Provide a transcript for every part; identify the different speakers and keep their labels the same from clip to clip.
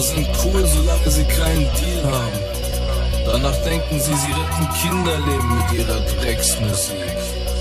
Speaker 1: Rapper sind cool, solange sie keinen Deal haben. Danach denken sie, sie retten Kinderleben mit ihrer Drecksmusik.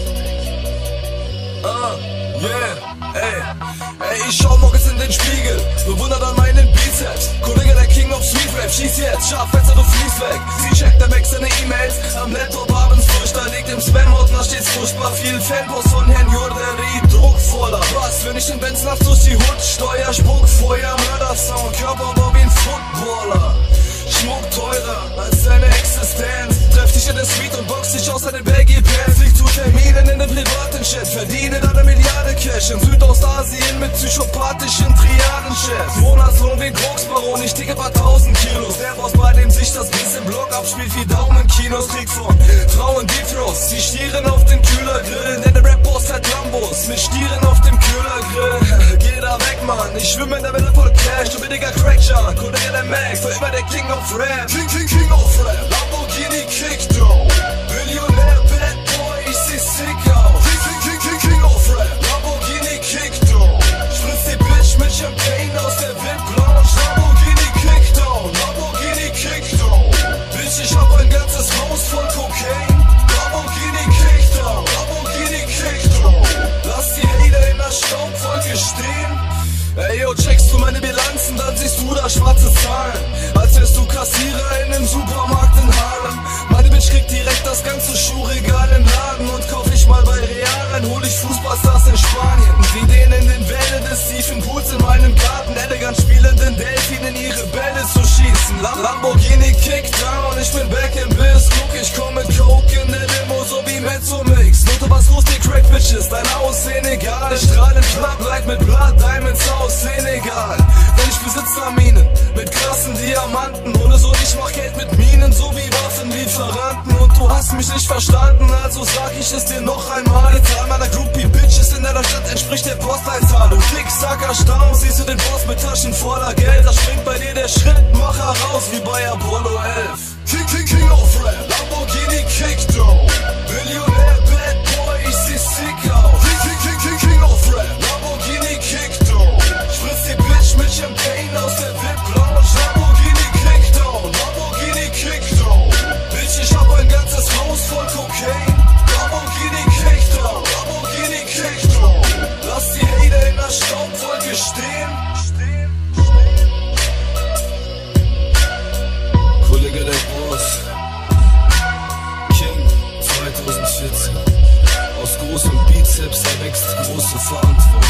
Speaker 2: Ey, ich schau morgens in den Spiegel, bewundert an meinen Bizeps. Kollege, der King of Street Rap, schieß jetzt, Schaffenster, du fliehst weg. Sie checkt der Weg seine E-Mails, am Laptop abends frisch, da liegt im Spam-Ordner stets furchtbar viel Fanpost von Herrn Jorderi, druckvoller. Was, wenn ich den Benz nachts durch die Hut steuer, Spuck, Feuer, Mördersound, Körperbau wie ein Footballer. Schmuck teurer als deine Existenz. Treff dich in der Street und box dich aus deinen Baggy Pants. Flieg zu Terminen in den privaten Chat, verdiene deine Milliarde Cash in Südostasien mit psychopathischen Triadenchefs. Monatslohn wie Koksbaron, ich ticke paar 1000 Kilos. Der Boss, bei dem sich das Biss im Block abspielt wie Daumenkinos. Krieg von Frauen Defrost, sie stieren auf den Kühlergrill. Denn der Rap-Boss fährt Lambos mit Stieren auf dem Kühlergrill. Geh da weg, Mann, ich schwimme in der Welle voll Cash. Du billiger Crackjunk, Kollege der Max, für immer der King of Rap. King of Rap, Lamborghini Kickdown. Millionär, Bad Boy, ich seh sick aus. King of Rap, Lamborghini Kickdown. Spritz die Bitch mit Champagne aus der VIP-Lounge. Lamborghini Kickdown, Lamborghini Kickdown. Bitch, ich hab ein ganzes Haus voll Cocaine. Lamborghini Kickdown, Lamborghini Kickdown. Lass die Hater in der Staubwolke stehen. Ey, yo, checkst du meine Bilanzen, dann siehst du da schwarze Zahlen. Als wärst du Kassierer in einem Supermarkt in Harlem. Meine Bitch kriegt direkt das ganze Schuhregal im Laden. Und kauf ich mal bei Real rein, hol ich Fußballstars in Spanien. Wie den in den Wellen des tiefen Pools in meinem Garten. Elegant spielenden Delfinen ihre Bälle zu schießen. Lamborghini Kickdown, ich bin back in Biz. Guck, ich komm mit Coke in der Limo, so wie Mezzomix. Note, was los, die Crack Bitches, dein Aussehen egal. Ich strahle im Clublight mit Blood Diamonds aus Senegal. Denn ich besitze Aminen mit krassen Diamanten. Ohne so, ich mach Geld mit Minen, so wie Waffenlieferanten. Und du hast mich nicht verstanden, also sag ich es dir noch einmal. Die Zahl meiner Groupie-Bitches in deiner Stadt entspricht der Postleitzahl. Du Dicksacker Stamm, siehst du den Boss mit Taschen voller Geld. Da springt bei dir der Schrittmacher raus, wie bei Apollo 11. King of Rap, Lamborghini Kickdown. Millionär, Bad Boy, ich seh sick aus. King of Rap, Lamborghini Kickdown. Spritz die Bitch mit Champagne aus der VIP-Lounge. Lamborghini Kickdown, Lamborghini Kickdown. Bitch, ich hab ein ganzes Haus voll Cocaine. Lamborghini Kickdown, Lamborghini Kickdown. Lass die Hater in der Staubwolke stehen.
Speaker 1: Kollege der Boss, King 2014. Aus großem Bizeps erwächst große Verantwortung.